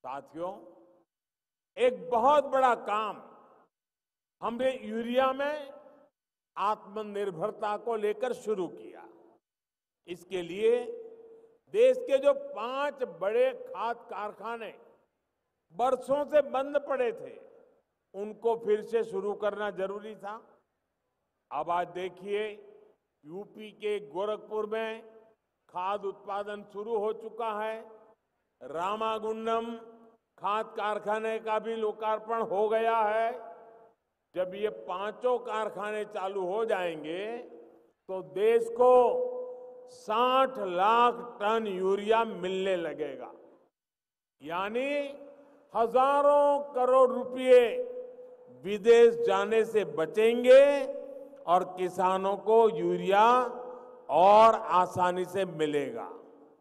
साथियों, एक बहुत बड़ा काम हमने यूरिया में आत्मनिर्भरता को लेकर शुरू किया। इसके लिए देश के जो 5 बड़े खाद कारखाने बरसों से बंद पड़े थे, उनको फिर से शुरू करना जरूरी था। अब आज देखिए, यूपी के गोरखपुर में खाद उत्पादन शुरू हो चुका है। रामागुंडम खाद कारखाने का भी लोकार्पण हो गया है। जब ये 5 कारखाने चालू हो जाएंगे तो देश को 60 लाख टन यूरिया मिलने लगेगा, यानी हजारों करोड़ रुपए विदेश जाने से बचेंगे और किसानों को यूरिया और आसानी से मिलेगा।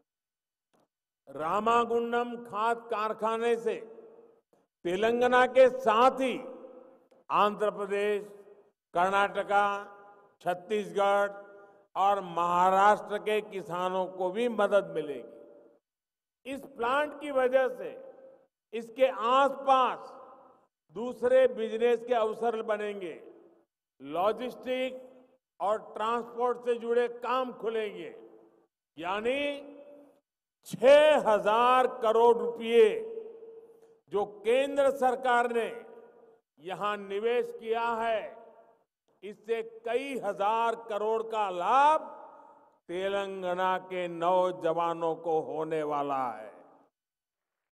रामागुंडम खाद कारखाने से तेलंगाना के साथ ही आंध्र प्रदेश, कर्नाटका, छत्तीसगढ़ और महाराष्ट्र के किसानों को भी मदद मिलेगी। इस प्लांट की वजह से इसके आसपास दूसरे बिजनेस के अवसर बनेंगे, लॉजिस्टिक और ट्रांसपोर्ट से जुड़े काम खुलेंगे, यानी 6,000 करोड़ रुपए जो केंद्र सरकार ने यहां निवेश किया है, इससे कई हजार करोड़ का लाभ तेलंगाना के नौजवानों को होने वाला है।